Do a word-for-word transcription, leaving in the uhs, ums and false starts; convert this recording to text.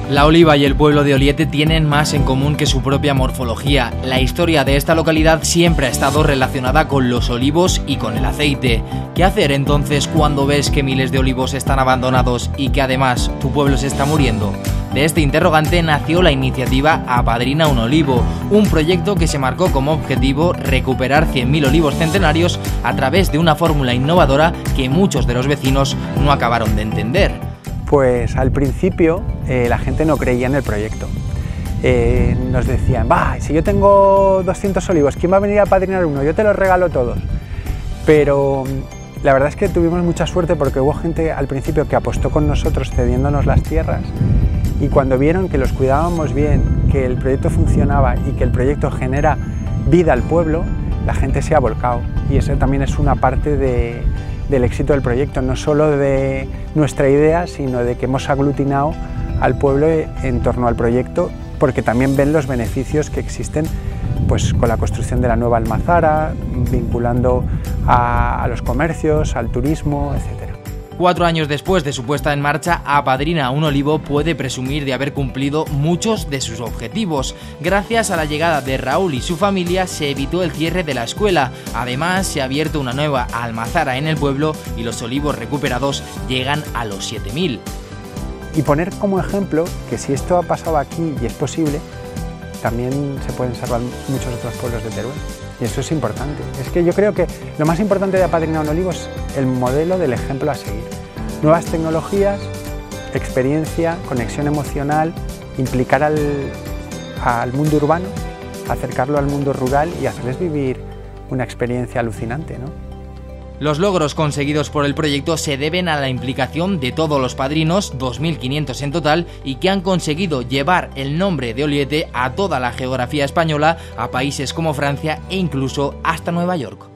La Oliva y el pueblo de Oliete tienen más en común que su propia morfología. La historia de esta localidad siempre ha estado relacionada con los olivos y con el aceite. ¿Qué hacer entonces cuando ves que miles de olivos están abandonados y que además tu pueblo se está muriendo? De este interrogante nació la iniciativa Apadrina un olivo, un proyecto que se marcó como objetivo recuperar cien mil olivos centenarios a través de una fórmula innovadora que muchos de los vecinos no acabaron de entender. Pues al principio eh, la gente no creía en el proyecto. Eh, nos decían, va, si yo tengo doscientos olivos, ¿quién va a venir a apadrinar uno? Yo te los regalo todos. Pero la verdad es que tuvimos mucha suerte porque hubo gente al principio que apostó con nosotros cediéndonos las tierras, y cuando vieron que los cuidábamos bien, que el proyecto funcionaba y que el proyecto genera vida al pueblo, la gente se ha volcado, y eso también es una parte de, del éxito del proyecto, no solo de nuestra idea, sino de que hemos aglutinado al pueblo en torno al proyecto, porque también ven los beneficios que existen pues, con la construcción de la nueva almazara, vinculando a, a los comercios, al turismo, etcétera. Cuatro años después de su puesta en marcha, Apadrina un olivo puede presumir de haber cumplido muchos de sus objetivos. Gracias a la llegada de Raúl y su familia se evitó el cierre de la escuela. Además, se ha abierto una nueva almazara en el pueblo y los olivos recuperados llegan a los siete mil. Y poner como ejemplo que si esto ha pasado aquí y es posible, también se pueden salvar muchos otros pueblos de Teruel. Y eso es importante. Es que yo creo que lo más importante de Apadrinar un olivo es el modelo del ejemplo a seguir. Nuevas tecnologías, experiencia, conexión emocional, implicar al, al mundo urbano, acercarlo al mundo rural y hacerles vivir una experiencia alucinante, ¿no? Los logros conseguidos por el proyecto se deben a la implicación de todos los padrinos, dos mil quinientos en total, y que han conseguido llevar el nombre de Oliete a toda la geografía española, a países como Francia e incluso hasta Nueva York.